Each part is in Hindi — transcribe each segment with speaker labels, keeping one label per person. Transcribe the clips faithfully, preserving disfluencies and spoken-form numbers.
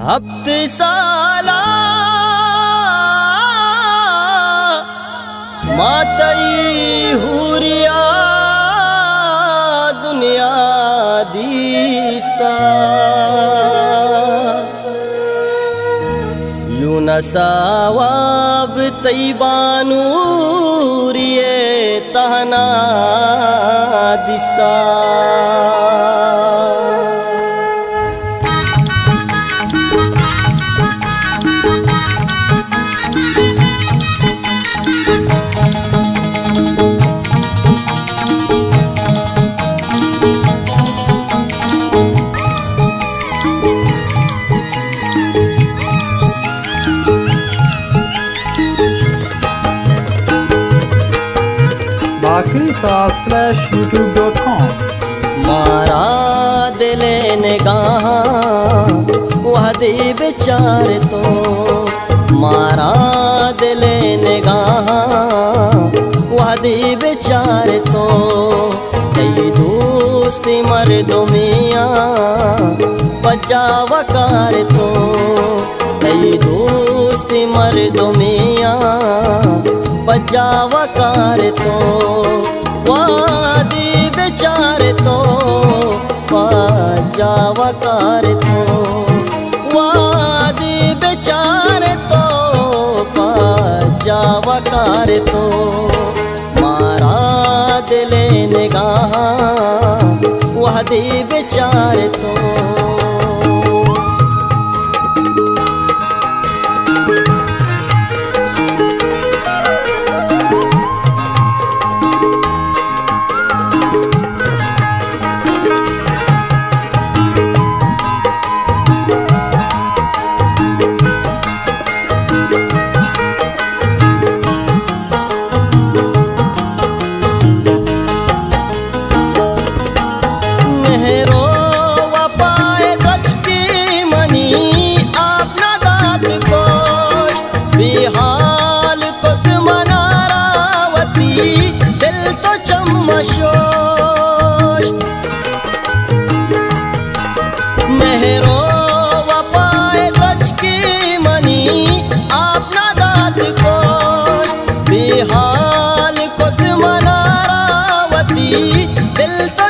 Speaker 1: हफ्ते साला मातई हुरिया दुनिया दीस्ता यूनसावाब तैबानूरिये तहना दिस्ता
Speaker 2: slash youtube dot com
Speaker 1: मारा दिले निगाह वह दे बेचार तो मारा दिले निगाह वह दे बेचार तो कई दोस्ती मर्दों मियाँ बचावकार तो कई दोस्ती मर्दों मियाँ बचावकार तो वादी बेचार तो बचावकार तो वादी बेचार तो बचावकार तो मारा दिले निगाह वादी बेचार तो हाल को तुमनारावती दिल तो चम्मशोश मेहरो वपाए सच की मनी अपना दात कोश बेहाल को तुमनारावती दिल तो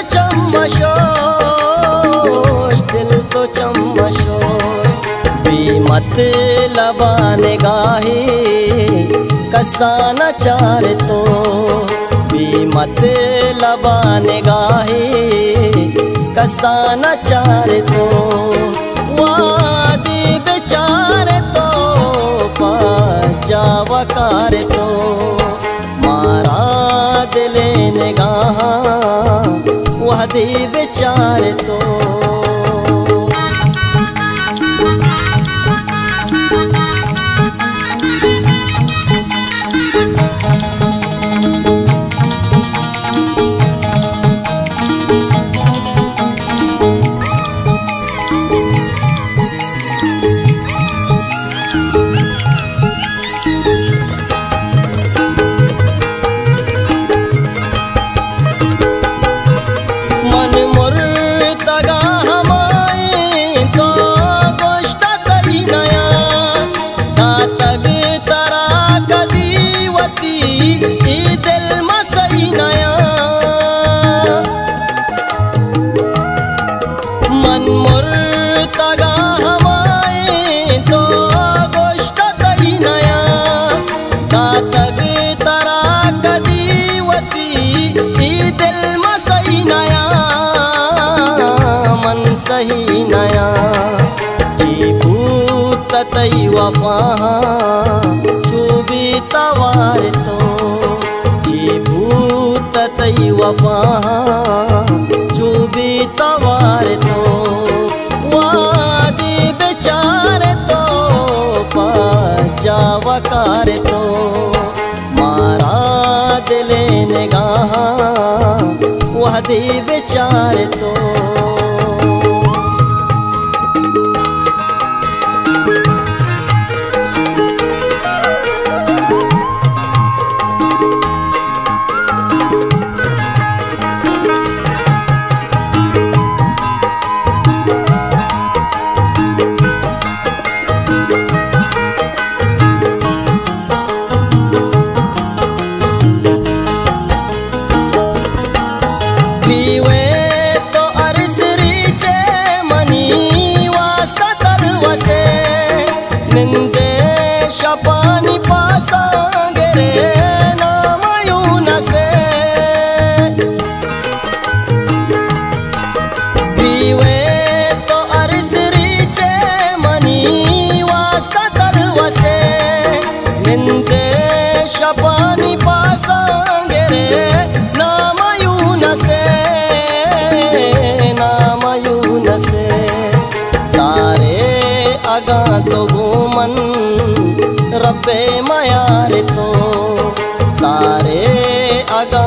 Speaker 1: चम्मशोश दिल तो चम्मशोश मत लबाने गाहे कसाना चार तो भी मत लबाने गाहे कसाना चार तो वादी बेचार तो बचावकार तो मारा दिले निगाह वादी बेचार तो दिल मसई नया मन मुर्तगा हमाए तो गोश्त तई नया दातग तरा कदीवती दिल मसई नया मन सही नया जी भूत तई वफा चूबी तवार तो भूत तई वफा चूबी तवार तो वादी बेचार तो बचावकार तो मारा दिले निगाह वादी बेचार तो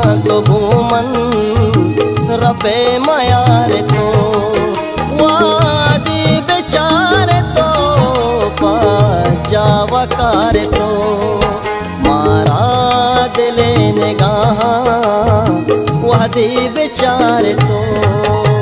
Speaker 1: तो घूमन रबे मायारे तो वादी बेचारे तो पा जावा कारे तो मारा दिले निगाह वादी बेचारे तो